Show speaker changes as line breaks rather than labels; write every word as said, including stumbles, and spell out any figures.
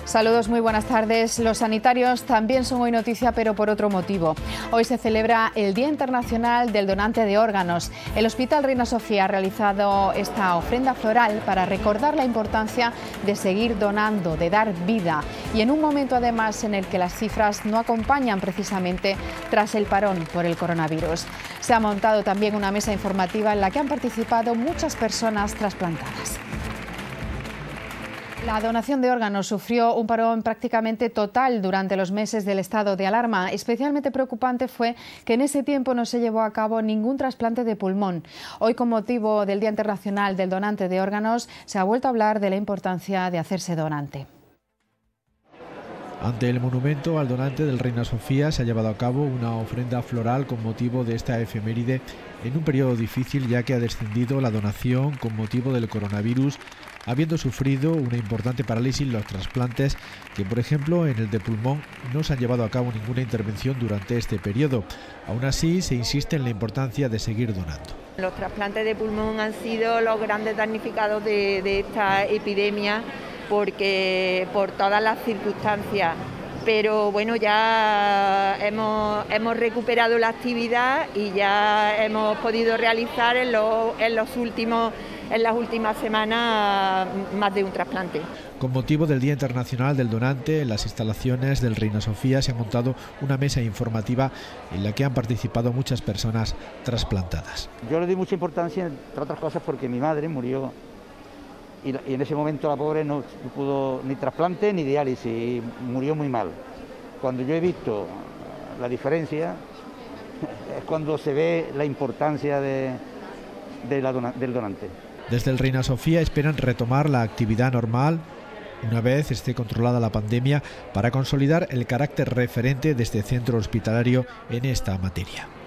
Saludos, muy buenas tardes. Los sanitarios también son hoy noticia, pero por otro motivo. Hoy se celebra el Día Internacional del Donante de Órganos. El Hospital Reina Sofía ha realizado esta ofrenda floral para recordar la importancia de seguir donando, de dar vida. Y en un momento además en el que las cifras no acompañan precisamente tras el parón por el coronavirus. Se ha montado también una mesa informativa en la que han participado muchas personas trasplantadas. La donación de órganos sufrió un parón prácticamente total durante los meses del estado de alarma. Especialmente preocupante fue que en ese tiempo no se llevó a cabo ningún trasplante de pulmón. Hoy, con motivo del Día Internacional del Donante de Órganos, se ha vuelto a hablar de la importancia de hacerse donante.
Ante el monumento al donante del Reina Sofía se ha llevado a cabo una ofrenda floral con motivo de esta efeméride en un periodo difícil, ya que ha descendido la donación con motivo del coronavirus, habiendo sufrido una importante parálisis los trasplantes que, por ejemplo, en el de pulmón no se han llevado a cabo ninguna intervención durante este periodo. Aún así, se insiste en la importancia de seguir donando.
Los trasplantes de pulmón han sido los grandes damnificados de, de esta epidemia, porque por todas las circunstancias, pero bueno, ya hemos, hemos recuperado la actividad y ya hemos podido realizar en, lo, en, los últimos, en las últimas semanas más de un trasplante.
Con motivo del Día Internacional del Donante, en las instalaciones del Reina Sofía se ha montado una mesa informativa en la que han participado muchas personas trasplantadas.
Yo le di mucha importancia, entre otras cosas, porque mi madre murió y en ese momento la pobre no pudo ni trasplante ni diálisis, y murió muy mal. Cuando yo he visto la diferencia es cuando se ve la importancia de, de la dona, del donante.
Desde el Reina Sofía esperan retomar la actividad normal una vez esté controlada la pandemia, para consolidar el carácter referente de este centro hospitalario en esta materia.